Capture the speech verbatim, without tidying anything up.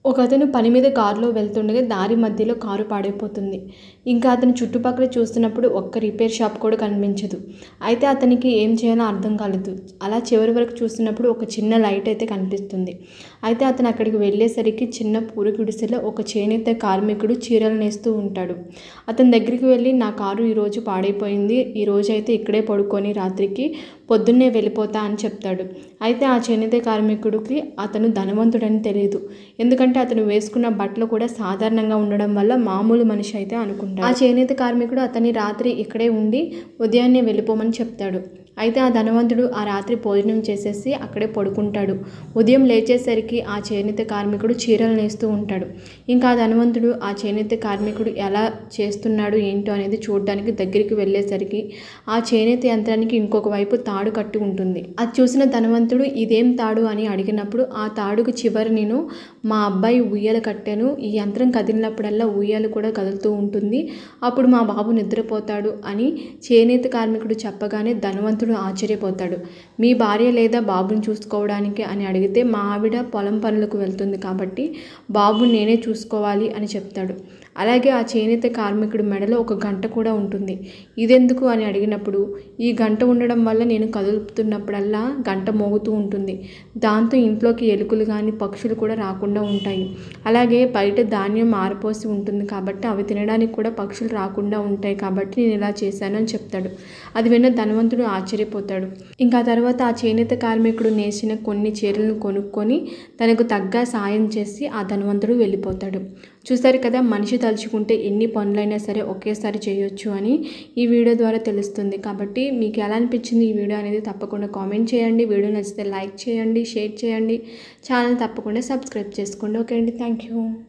ఒకతను పని మీద కారులో వెళ్తుండగా దారి మధ్యలో కారు పాడైపోతుంది. ఇంకా అతను చుట్టుపక్కల చూస్తున్నప్పుడు ఒక్క రిపేర్ షాప్ కూడా కనిపించదు. అయితే అతనికి ఏం చేయాలో అర్థం కాలేదు. అలా చివరి వరకు చూస్తున్నప్పుడు ఒక చిన్న లైట్ అయితే కనిపిస్తుంది. అయితే అతను అక్కడికి వెళ్ళేసరికి చిన్న పూరి గుడిసెలో ఒక చేనేత కార్మికుడు చీరలు నేస్తూ ఉంటాడు. అతని దగ్గరికి వెళ్ళి, నా కారు ఈరోజు పాడైపోయింది, ఈరోజు అయితే ఇక్కడే పడుకొని రాత్రికి పొద్దున్నే వెళ్ళిపోతా అని చెప్తాడు. అయితే ఆ చేనేత కార్మికుడికి అతను ధనవంతుడని తెలియదు. ఎందుకంటే అతను వేసుకున్న బట్టలు కూడా సాధారణంగా ఉండడం వల్ల మామూలు మనిషి అయితే అనుకుంటాడు. ఆ చేనేత కార్మికుడు అతని రాత్రి ఇక్కడే ఉండి ఉదయాన్నే వెళ్ళిపోమని చెప్తాడు. అయితే ఆ ధనవంతుడు ఆ రాత్రి భోజనం చేసేసి అక్కడే పడుకుంటాడు. ఉదయం లేచేసరికి ఆ చేనేత కార్మికుడు చీరలు నేస్తూ ఉంటాడు. ఇంకా ఆ ధనవంతుడు ఆ చేనేత కార్మికుడు ఎలా చేస్తున్నాడు ఏంటో అనేది చూడడానికి దగ్గరికి వెళ్ళేసరికి ఆ చేనేత యంత్రానికి ఇంకొక వైపు తాడు కట్టి ఉంటుంది. అది చూసిన ధనవంతుడు ఇదేం తాడు అని అడిగినప్పుడు, ఆ తాడుకు చివరి నేను మా అబ్బాయి ఉయ్యాల కట్టాను, ఈ యంత్రం కదిలినప్పుడల్లా ఉయ్యాలు కూడా కదులుతూ ఉంటుంది, అప్పుడు మా బాబు నిద్రపోతాడు అని చేనేత కార్మికుడు చెప్పగానే ధనవంతుడు ఆశ్చర్యపోతాడు. మీ భార్య లేదా బాబుని చూసుకోవడానికి అని అడిగితే, మా ఆవిడ పొలం పనులకు వెళ్తుంది కాబట్టి బాబుని నేనే చూసుకోవాలి అని చెప్తాడు. అలాగే ఆ చేనేత కార్మికుడి మెడలో ఒక గంట కూడా ఉంటుంది. ఇదెందుకు అని అడిగినప్పుడు, ఈ గంట ఉండడం వల్ల నేను కదులుతున్నప్పుడల్లా గంట మోగుతూ ఉంటుంది, దాంతో ఇంట్లోకి ఎలుకలు కానీ పక్షులు కూడా రాకుండా ఉంటాయి. అలాగే బయట ధాన్యం ఆరిపోసి ఉంటుంది కాబట్టి అవి తినడానికి కూడా పక్షులు రాకుండా ఉంటాయి కాబట్టి నేను ఇలా చేశాను అని చెప్తాడు. అది విన్న ధనవంతుడు ఆశ్చర్యపోతాడు. ఇంకా తర్వాత ఆ చేనేత కార్మికుడు నేసిన కొన్ని చీరలను కొనుక్కొని తనకు తగ్గ సాయం చేసి ఆ ధనవంతుడు వెళ్ళిపోతాడు. చూస్తారు కదా, మనిషి తలుచుకుంటే ఎన్ని పనులైనా సరే ఒకేసారి చేయొచ్చు అని ఈ వీడియో ద్వారా తెలుస్తుంది. కాబట్టి మీకు ఎలా అనిపించింది ఈ వీడియో అనేది తప్పకుండా కామెంట్ చేయండి. వీడియో నచ్చితే లైక్ చేయండి, షేర్ చేయండి, ఛానల్ తప్పకుండా సబ్స్క్రైబ్ చేసుకోండి. ఓకే అండి, థ్యాంక్ యూ.